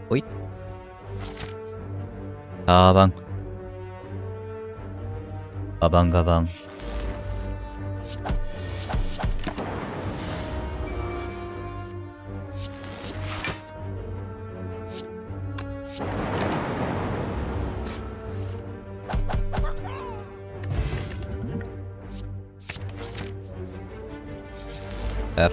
오잇. 가방. 가방. F.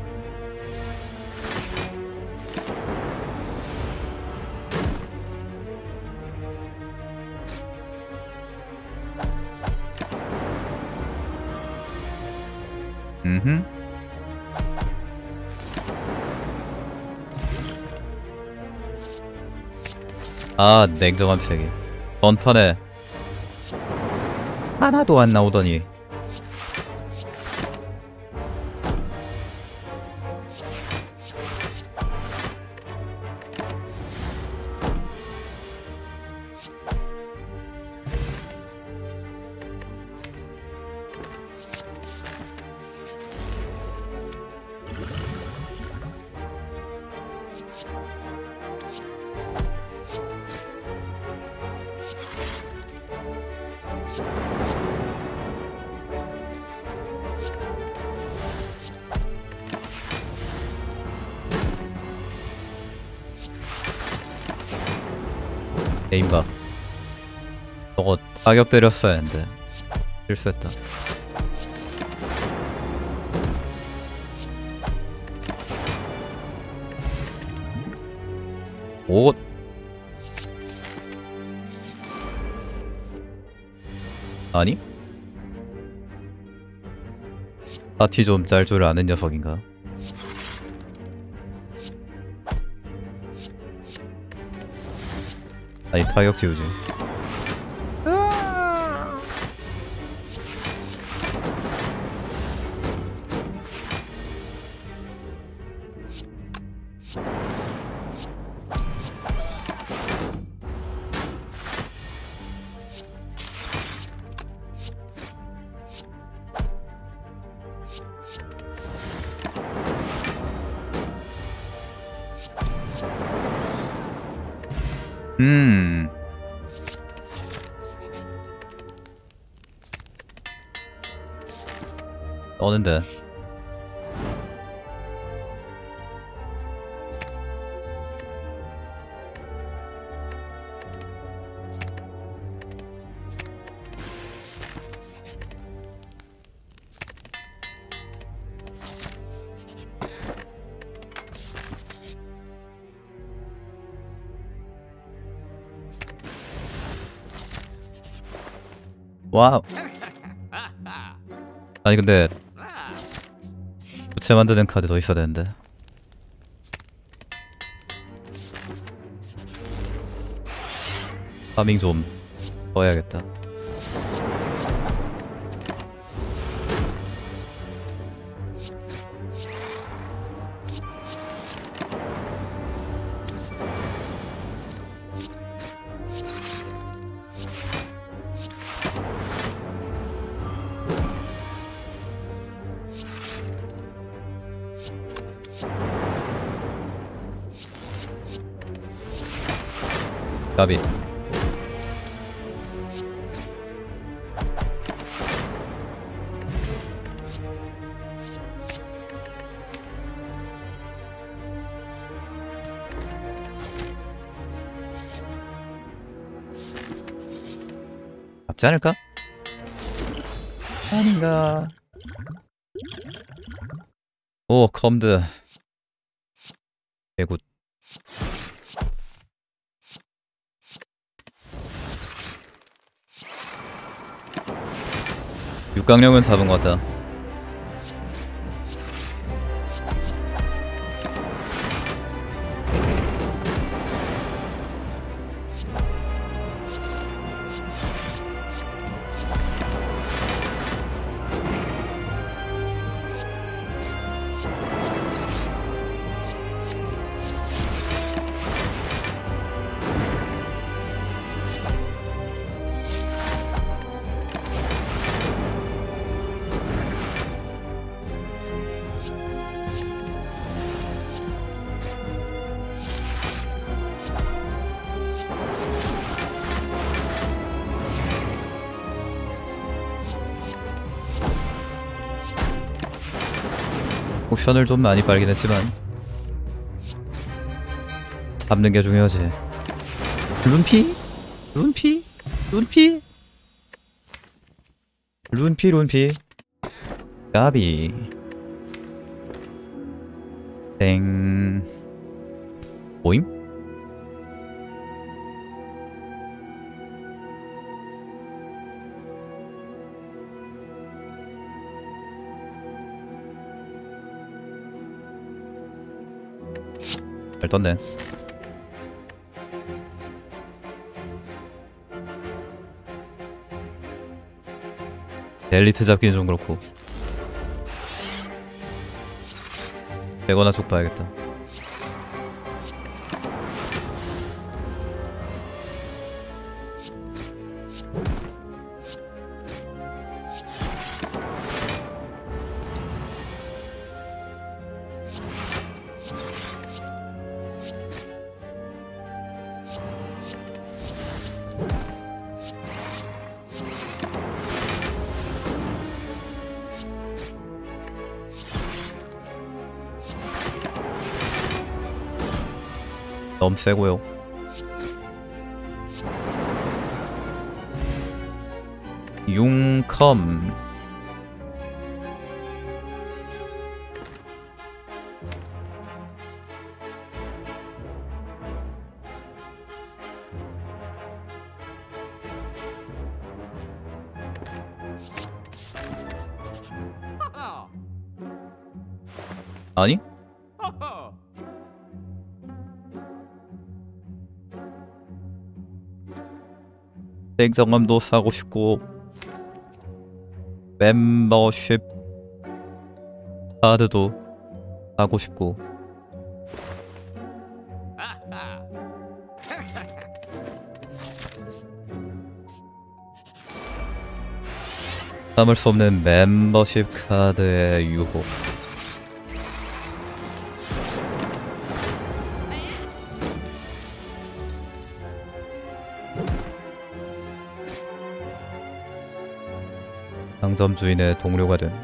아, 냉정한 세계. 번판에 하나도 안 나오더니. 게임봐. 저거 타격 때렸어야 했는데 실수했다. 옷. 아니? 파티 좀 짤 줄 아는 녀석인가? 아니, 타격 지우지. 떠는데. 와우. 아니 근데 부채 만드는 카드 더 있어야 되는데. 파밍 좀 더 해야겠다. 까비. 잡지 않을까? 아닌가. 오, 컴드 개굿. 육강령은 잡은 것 같다. 포션을 좀 많이 빨긴 했지만 잡는 게 중요하지. 룬피? 룬피? 룬피? 룬피 룬피 까비 땡 모임? 잘 떴네. 엘리트 잡기는 좀 그렇고 되거나 쭉 봐야겠다. 너무 세고요. 융컴 아니? 행정감도 사고 싶고 멤버십 카드도 사고 싶고 참을 수 없는 멤버십 카드의 유혹. 상점 주인의 동료가 된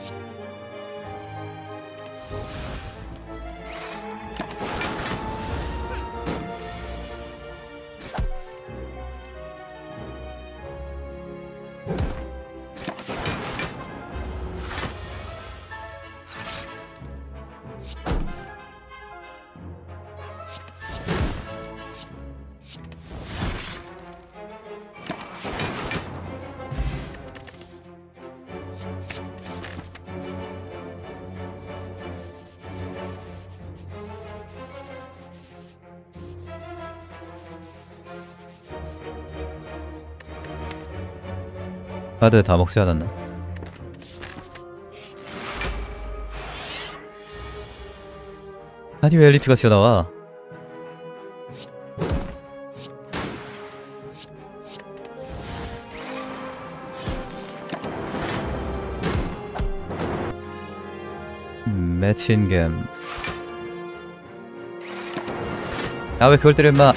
카드 다 먹지 않았나? 아니 왜 엘리트가 튀어나와? 매친겜. 아 왜 그걸 때려 임마.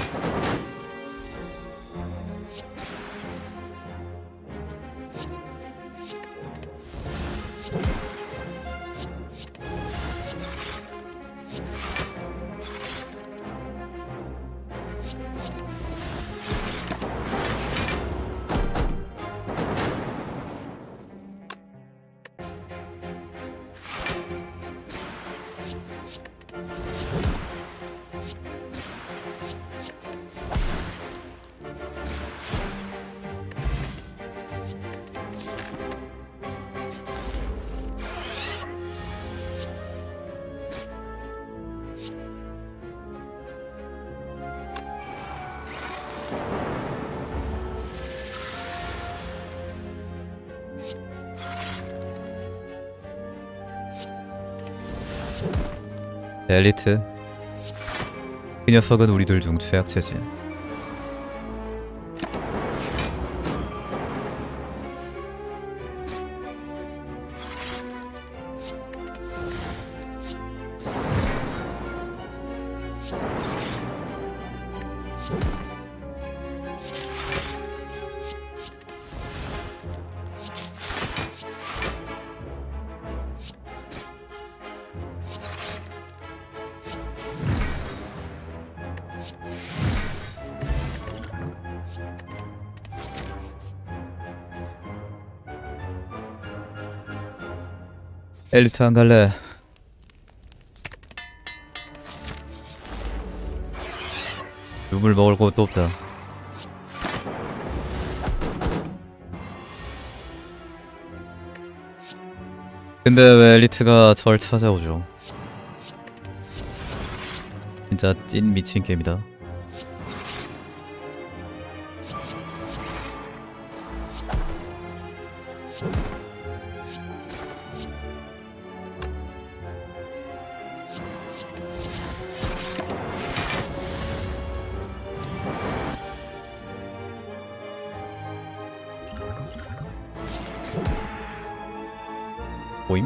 엘리트. 그 녀석은 우리들 중 최약체지. 엘리트 안 갈래. 룸을 먹을 곳도 없다. 근데 왜 엘리트가 절 찾아오죠? 진짜 찐 미친 게임이다. 보임?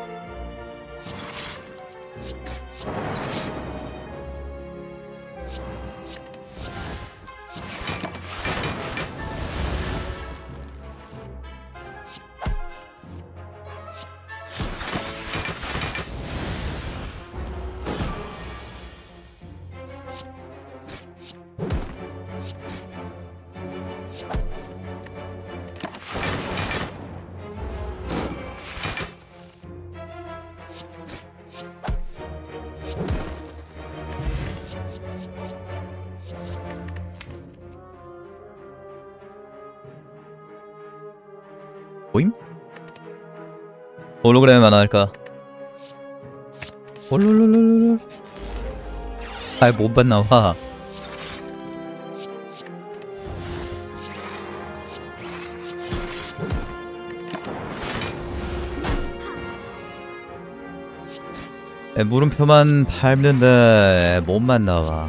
보임? 홀로그램 하나 할까? 홀로로로로로. 아이 못봤 나와. 물음표만 밟는데 몸만 나와.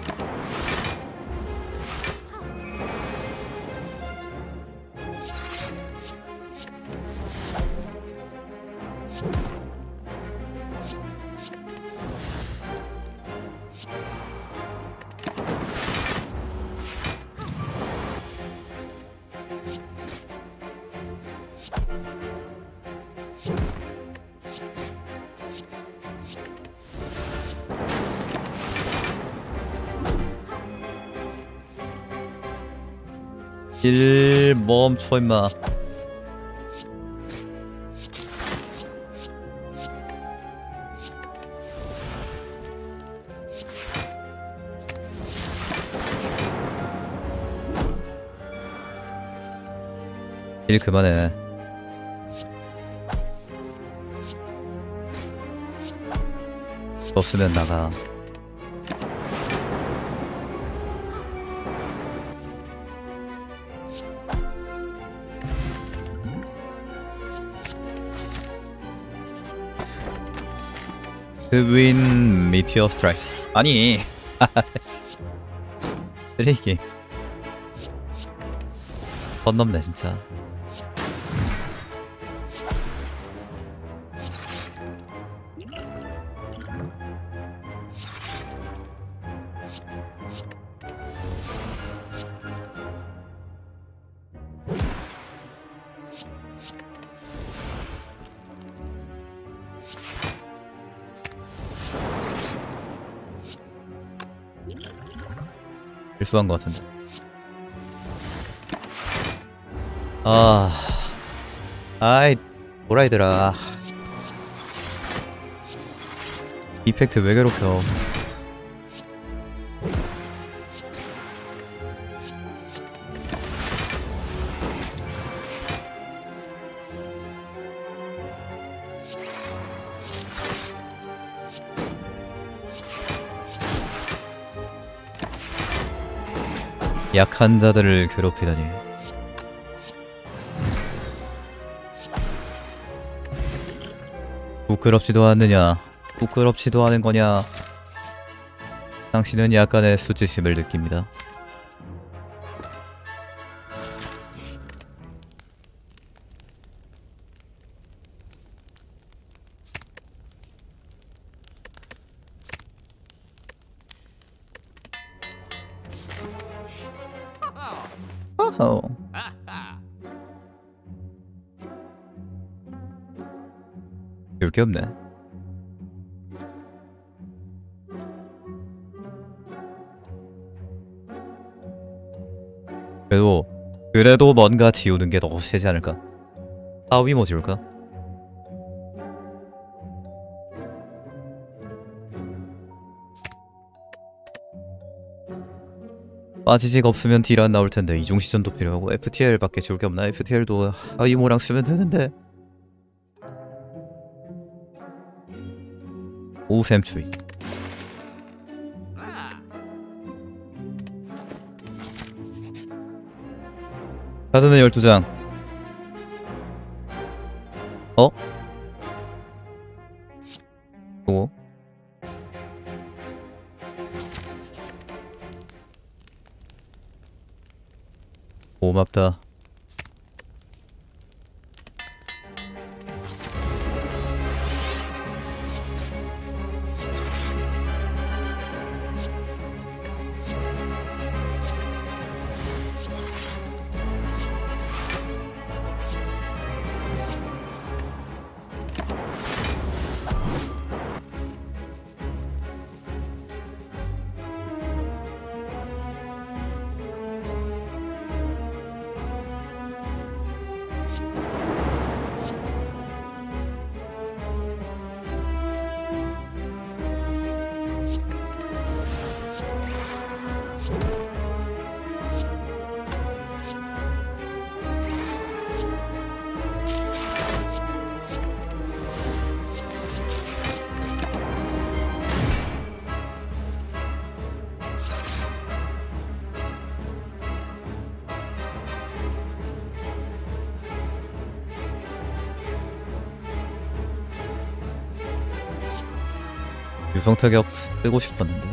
일 멈춰 임마. 일 그만해. 없으면 나가. 윈 미티어 스트라이크. 아니 쓰레기. 선 넘네 진짜. 실수한 것 같은데. 아이 도라이들아. 이펙트 왜 괴롭혀? 약한 자들을 괴롭히다니. 부끄럽지도 않느냐? 부끄럽지도 않은 거냐? 당신은 약간의 수치심을 느낍니다. 어허. 별게 없네. 그래도 뭔가 지우는 게 더 세지 않을까? 하위 뭐 지울까? 빠지지가 없으면 딜 안 나올 텐데 이중 시전도 필요하고 FTL밖에 지울 게 없나? FTL도 이모랑 쓰면 되는데. 오샘추위. 카드는 12장. 어? 오? 고맙다. 유성 타격 쓰고 싶었는데.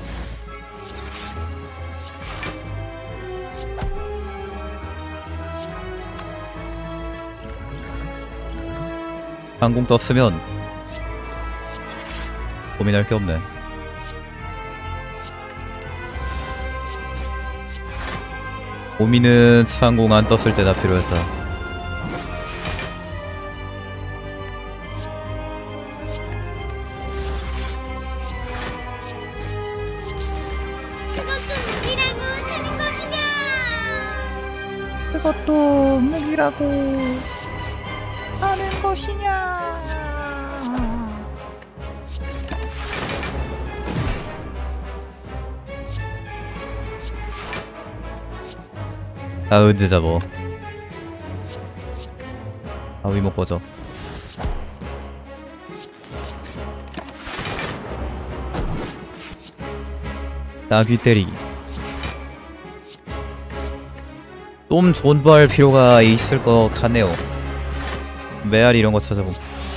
항공 떴으면 고민할 게 없네. 고민은 항공 안 떴을 때나 필요했다. 그것도 무기라고 하는 것이냐? 언제 잡어? 위못 꺼져. 나귀 때리기. 좀 존버할 필요가 있을 것 같네요. 메아리 이런 거 찾아보고.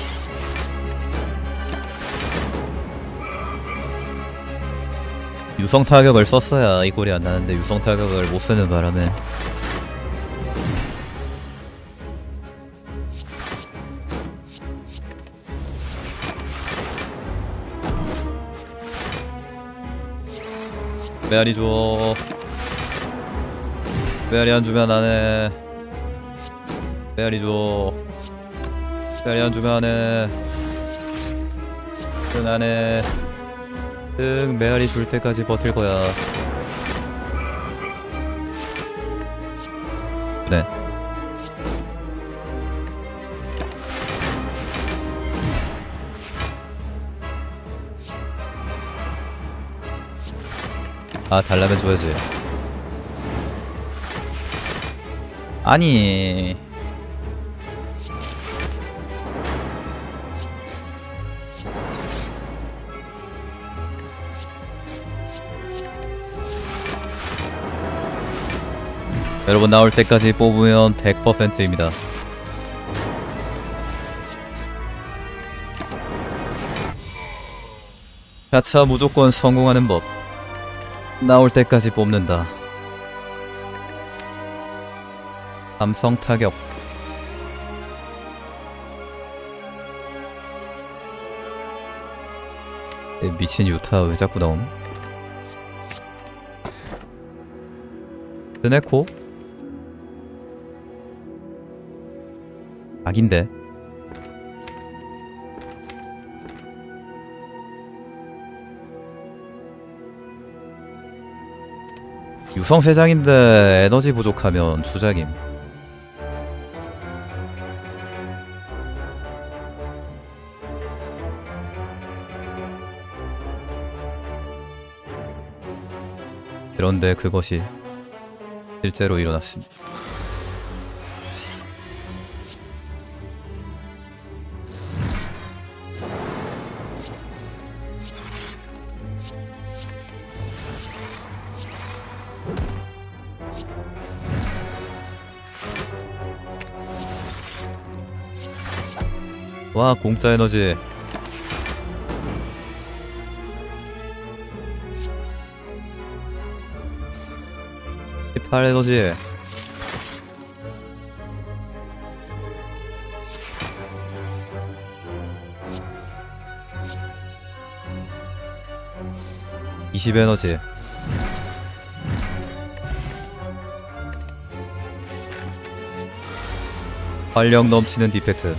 유성 타격을 썼어야 이 꼴이 안 나는데 유성 타격을 못 쓰는 바람에 메아리 줘. 메아리 안 주면 안 해. 메아리 줘. 메아리 안 주면 안 해. 응, 안 해. 응, 메아리 줄 때까지 버틸 거야. 네. 달라면 줘야지. 아니. 여러분 나올 때까지 뽑으면 100%입니다. 가차 무조건 성공하는 법. 나올 때까지 뽑는다. 삼성 타격. 미친 유타 왜 자꾸 나옴? 스네코? 악인데. 유성세장인데 에너지 부족하면 주작임. 그런데 그것이 실제로 일어났습니다. 와, 공짜 에너지. 에너지. 에너지. 활력 넘치는 디펙트.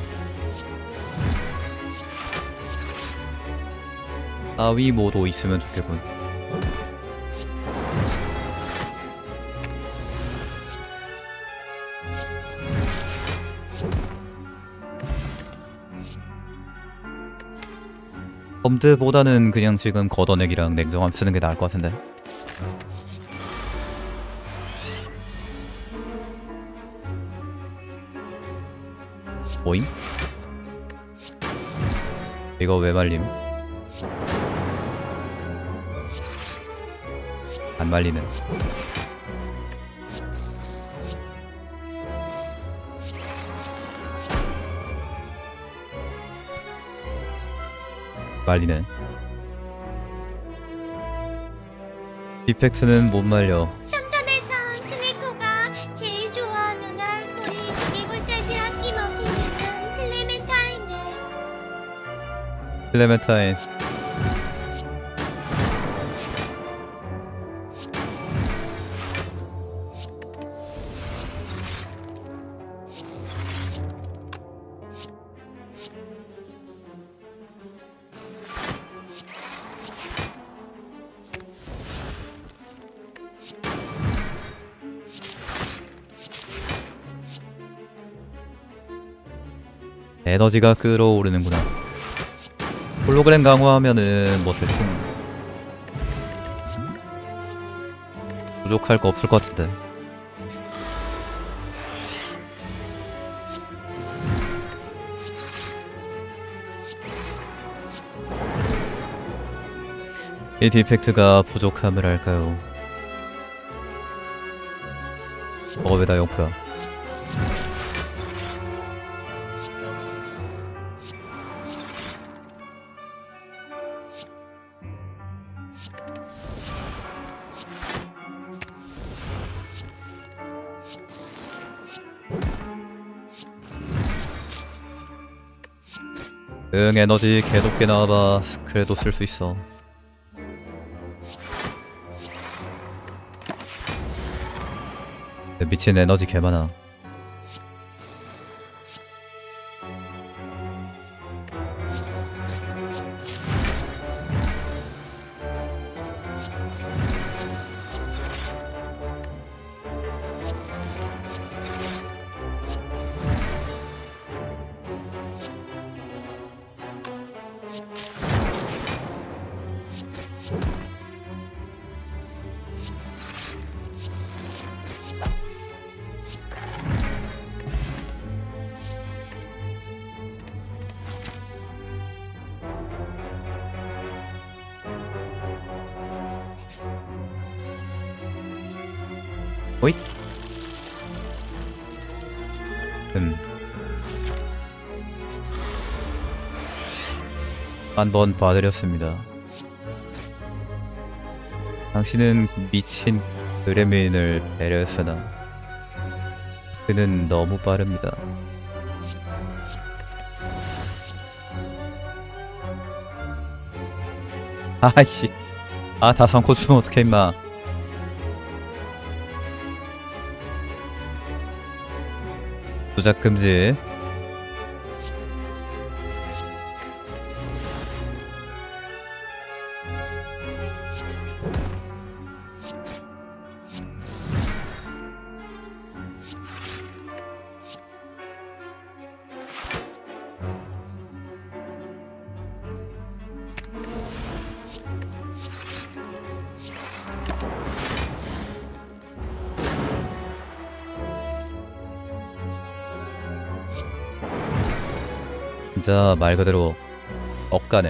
따위 모도 있으면 좋겠군. 험드보다는 그냥 지금 걷어내기랑 냉정함 쓰는 게 나을 것 같은데. 오잉? 이거 왜 말림? 안 말리네. 말리네. 디펙트는 못 말려. 천전에선 스네코가 제일 좋아하는 알코올이 두개골까지 아낌없이 있는 클레멘타인을. 클레멘타인. 에너지가 끌어오르는구나. 홀로그램 강화하면은 뭐 대충 부족할 거 없을 것 같은데. 이 디펙트가 부족함을 할까요? 왜 다 영프야? 에너지 개높게 나와봐. 그래도 쓸 수 있어. 미친 에너지 개 많아. 오잇. 한번 봐드렸습니다. 당신은 미친 그레민을 배려했으나 그는 너무 빠릅니다. 아이씨. 다 삼고 주면 어떡해 임마. 조작 금지. 진짜 말 그대로 억가네.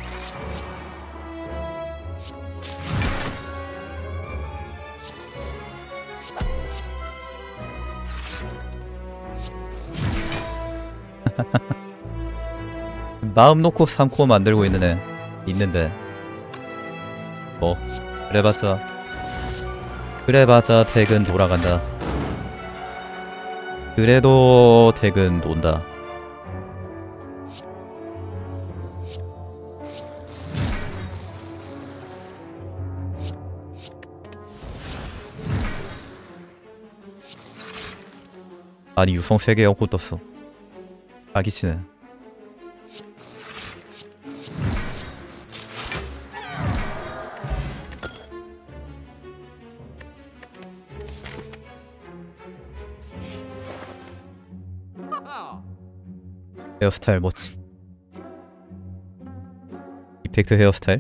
마음 놓고 3코 만들고 있는 애 있는데 뭐 그래봤자 덱은 돌아간다. 그래도 덱은 돈다. 아니 유성 3개 엮고 떴어. 사기치네. 헤어스타일 멋지. 이펙트 헤어스타일?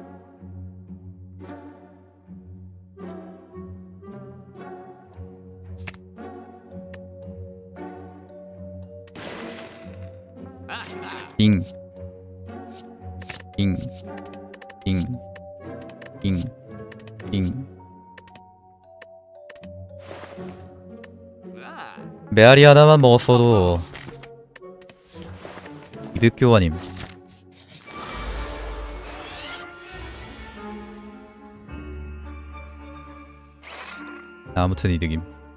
잉. 잉. 잉. 잉. 잉. 메아리 하나만 먹었어도 이득 교환임. 아무튼 이득임.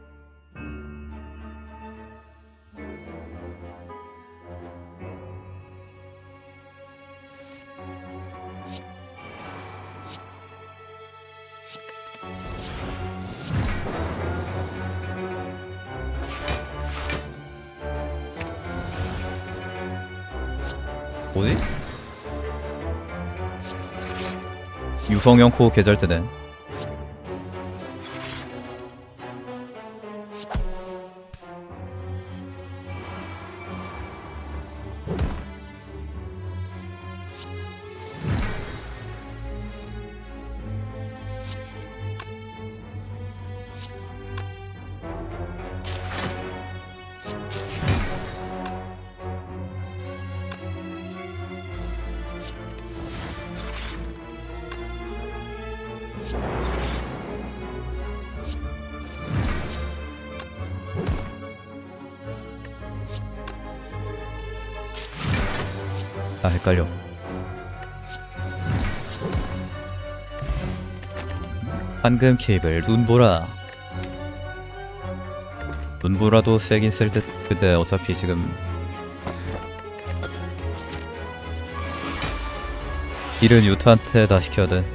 뭐지? 유성형 코 계절대네. 아 헷갈려. 황금 케이블 눈보라. 눈보라도 세긴 쓸 듯. 근데 어차피 지금 딜은 유타한테 다 시켜야 돼.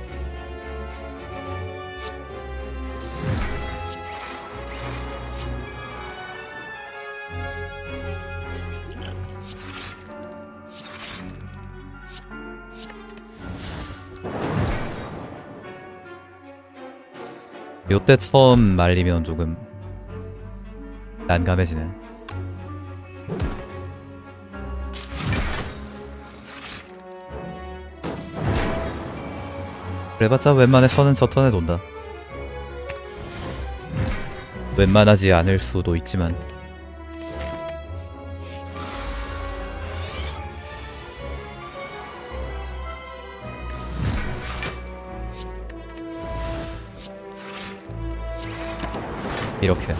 요때 처음 말리면 조금 난감해지네. 그래봤자 웬만해서는 저 턴에 돈다. 웬만하지 않을 수도 있지만 이렇게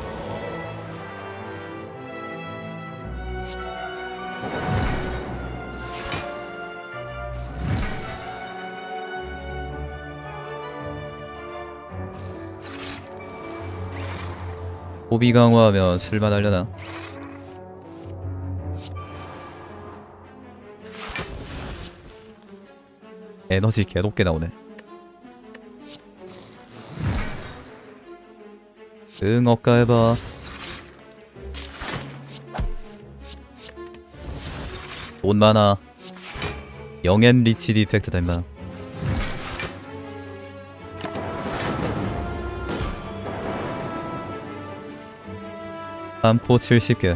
호비 강화하면 쓸만하려나? 에너지 개높게 나오네. 응 억가해봐. 돈 많아. 영앤 리치 디펙트다 임마. 3코 70개.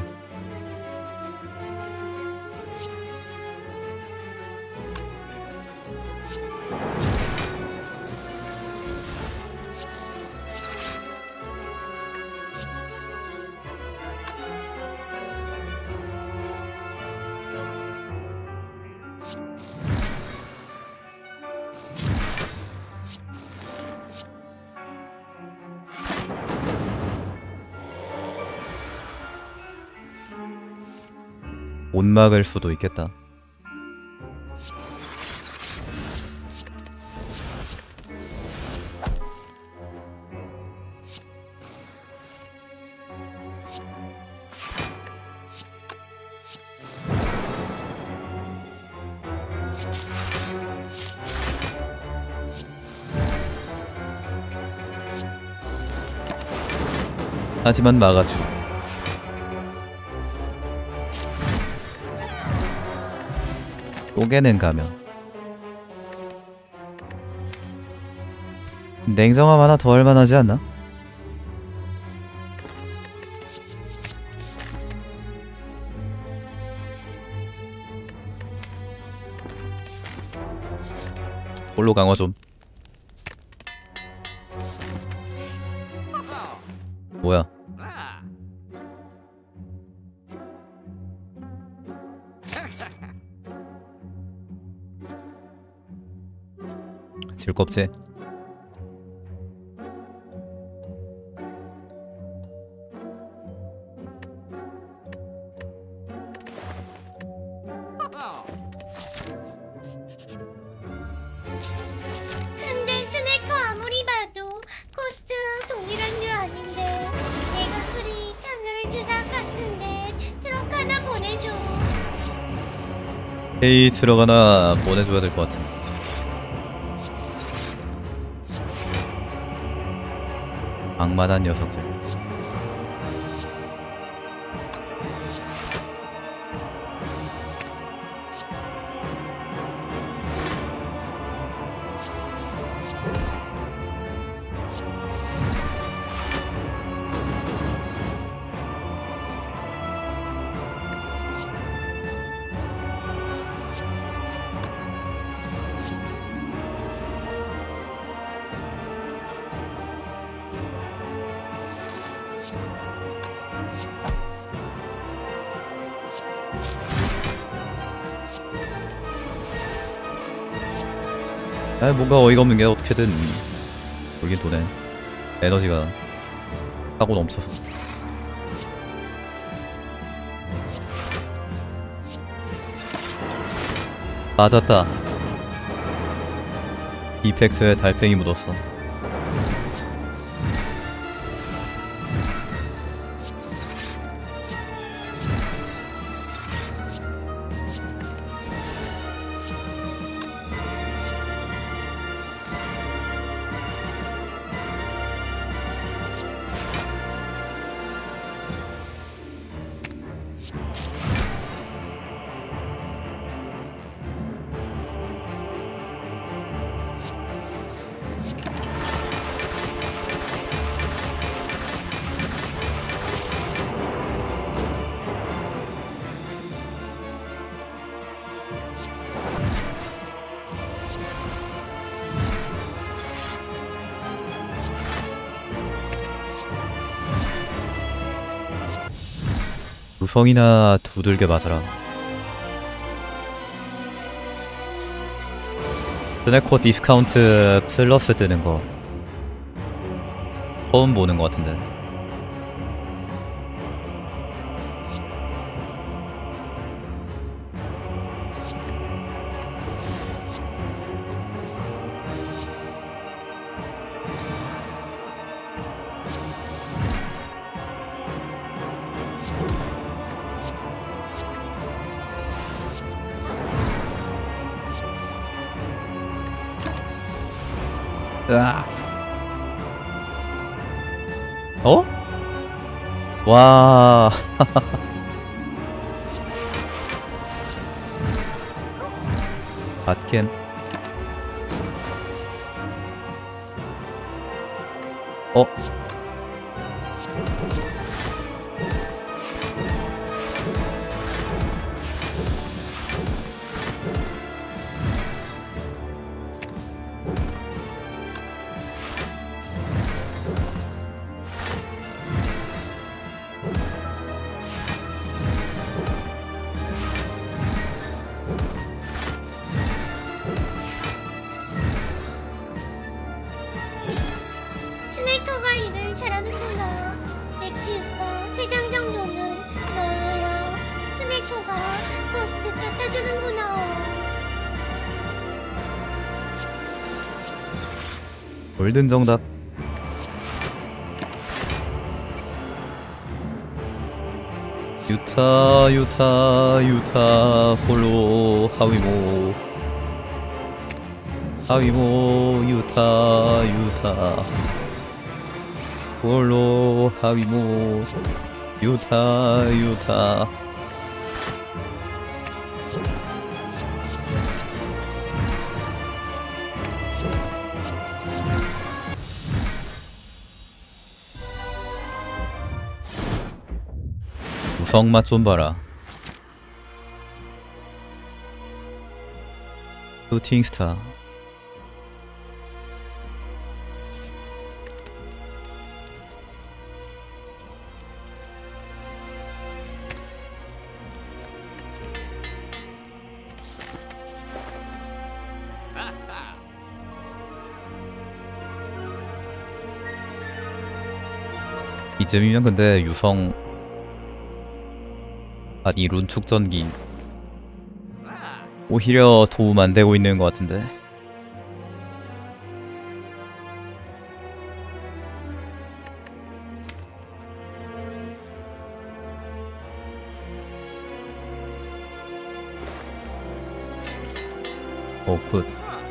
못 막을 수도 있겠다. 하지만 막아주. 쪼개는 가면 냉정함 하나 더 할만하지 않나? 홀로 강화 좀. 뭐야? 즐겁지? 근데 스네커 아무리 봐도 코스트 동일한 류 아닌데 내가 그리 강을 주작 같은데 트럭 하나 보내줘. 헤이 들어가나 보내줘야 될 것 같은데. 악마단 녀석들. 아, 뭔가 어이가 없는 게 어떻게든 돌긴 도네. 에너지가 하고 넘쳐서. 맞았다. 이펙트에 달팽이 묻었어. 구성이나 두들겨 맞아라. 스네코 디스카운트 플러스 뜨는 거 처음 보는 것 같은데. 으아. 어? 와. 갓캠. 어? 스네커가 일을 잘하는구나. 엑시 오빠, 회장 정도는 나야. 스네커 소가 코스트 갖다 주는구나. 골든 정답. 유타 유타 유타 홀로 하위모 하위모 유타 유타 홀로 하위모 유타 유타. 우성맛 좀 봐라. 슈팅스타. 이쯤이면 근데 유성 이 룬 축전기 오히려 도움 안 되고 있는 것 같은데. 굿.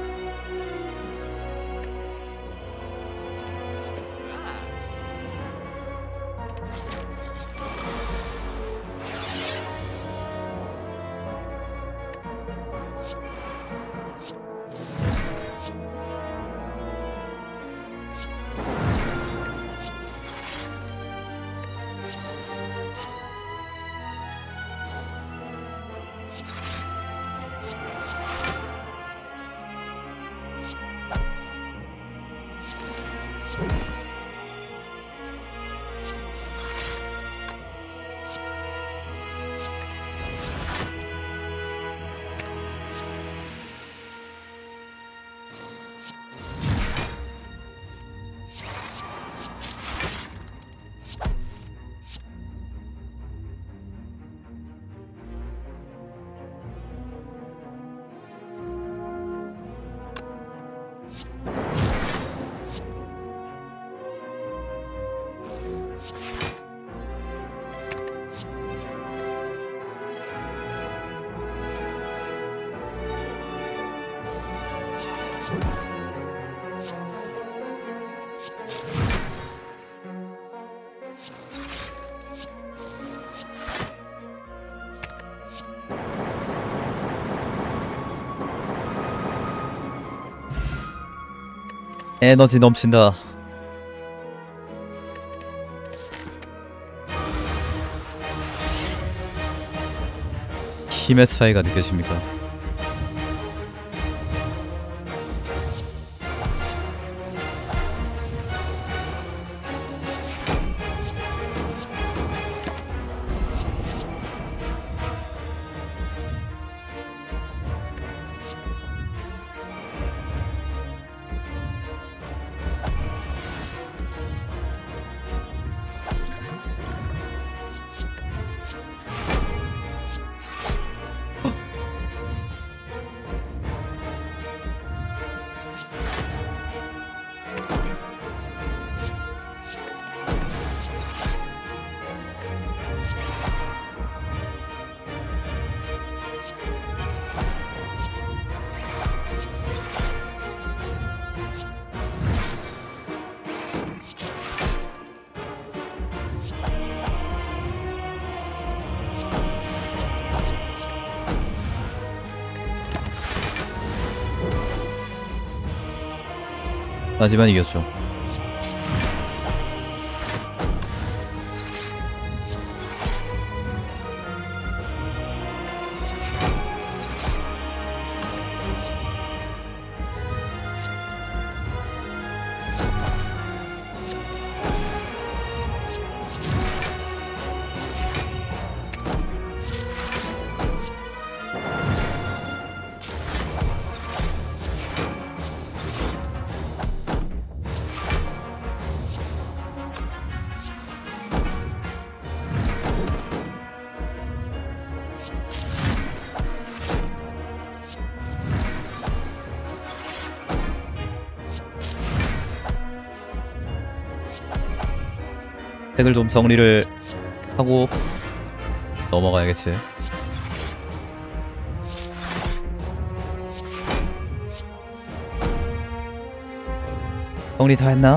에너지 넘친다. 힘의 차이가 느껴집니까? 하지만 이겼죠. 색을 좀 정리를 하고 넘어가야겠지. 정리 다 했나?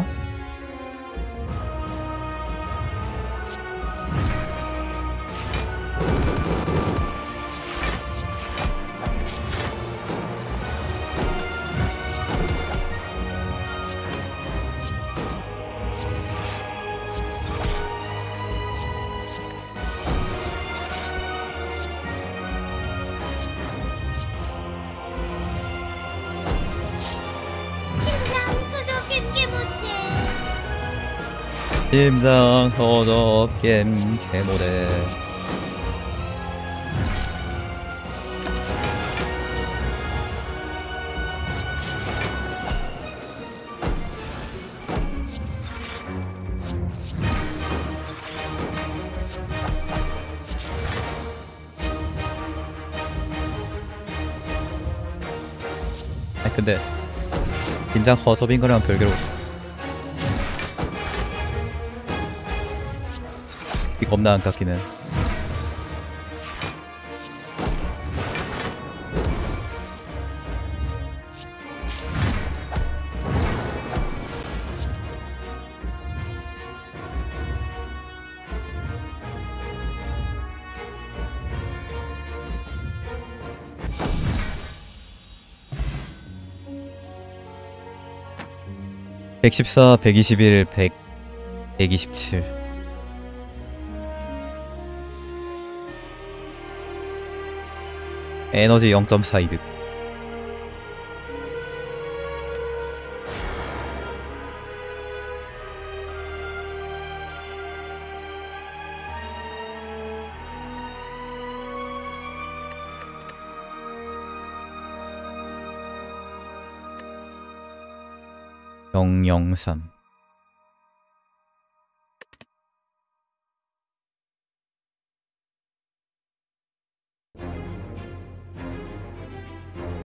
침상 투적인 게 못해. 심장 서적 겜 개모래. 아 근데 심장 허접인 거랑 별개로 이 겁나 안 깎이네. (114) (121) (100) (127) 에너지 0.4 이득. (003)